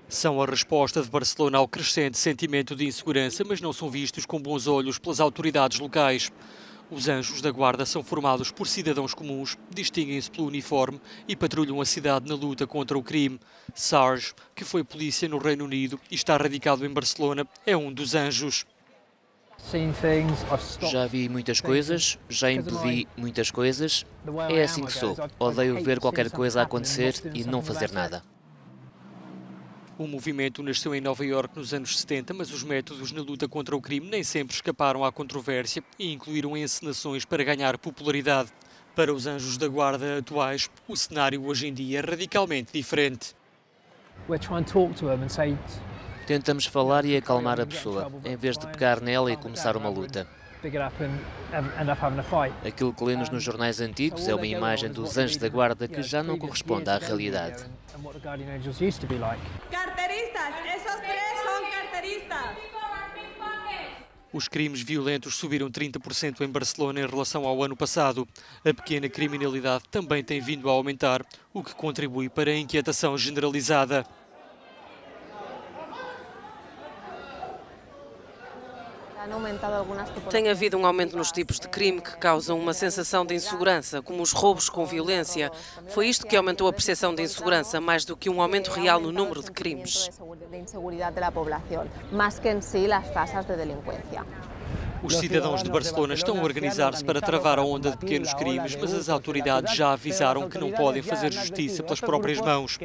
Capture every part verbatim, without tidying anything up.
São a resposta de Barcelona ao crescente sentimento de insegurança, mas não são vistos com bons olhos pelas autoridades locais. Os anjos da guarda são formados por cidadãos comuns, distinguem-se pelo uniforme e patrulham a cidade na luta contra o crime. Sarge, que foi polícia no Reino Unido e está radicado em Barcelona, é um dos anjos. Já vi muitas coisas, já impedi muitas coisas. É assim que sou. Odeio ver qualquer coisa a acontecer e não fazer nada. O movimento nasceu em Nova Iorque nos anos setenta, mas os métodos na luta contra o crime nem sempre escaparam à controvérsia e incluíram encenações para ganhar popularidade. Para os anjos da guarda atuais, o cenário hoje em dia é radicalmente diferente. Tentamos falar e acalmar a pessoa, em vez de pegar nela e começar uma luta. Aquilo que lemos nos jornais antigos é uma imagem dos anjos da guarda que já não corresponde à realidade. Carteristas, esos tres son carteristas. Os crimes violentos subiram trinta por cento em Barcelona em relação ao ano passado. A pequena criminalidade também tem vindo a aumentar, o que contribui para a inquietação generalizada. Tem havido um aumento nos tipos de crime que causam uma sensação de insegurança, como os roubos com violência. Foi isto que aumentou a percepção de insegurança, mais do que um aumento real no número de crimes. Os cidadãos de Barcelona estão a organizar-se para travar a onda de pequenos crimes, mas as autoridades já avisaram que não podem fazer justiça pelas próprias mãos.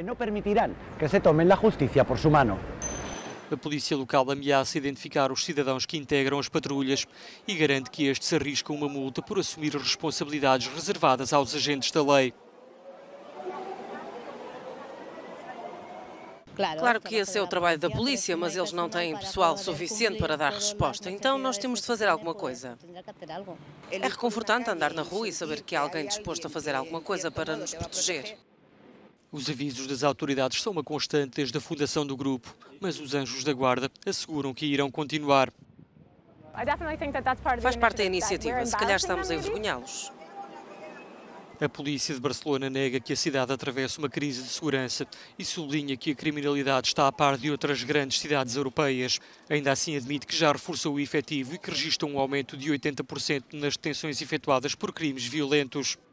A polícia local ameaça identificar os cidadãos que integram as patrulhas e garante que estes arriscam uma multa por assumir responsabilidades reservadas aos agentes da lei. Claro que esse é o trabalho da polícia, mas eles não têm pessoal suficiente para dar resposta, então nós temos de fazer alguma coisa. É reconfortante andar na rua e saber que há alguém disposto a fazer alguma coisa para nos proteger. Os avisos das autoridades são uma constante desde a fundação do grupo, mas os anjos da guarda asseguram que irão continuar. Faz parte da iniciativa, se calhar estamos a envergonhá-los. A polícia de Barcelona nega que a cidade atravesse uma crise de segurança e sublinha que a criminalidade está a par de outras grandes cidades europeias. Ainda assim admite que já reforçou o efetivo e que registra um aumento de oitenta por cento nas detenções efetuadas por crimes violentos.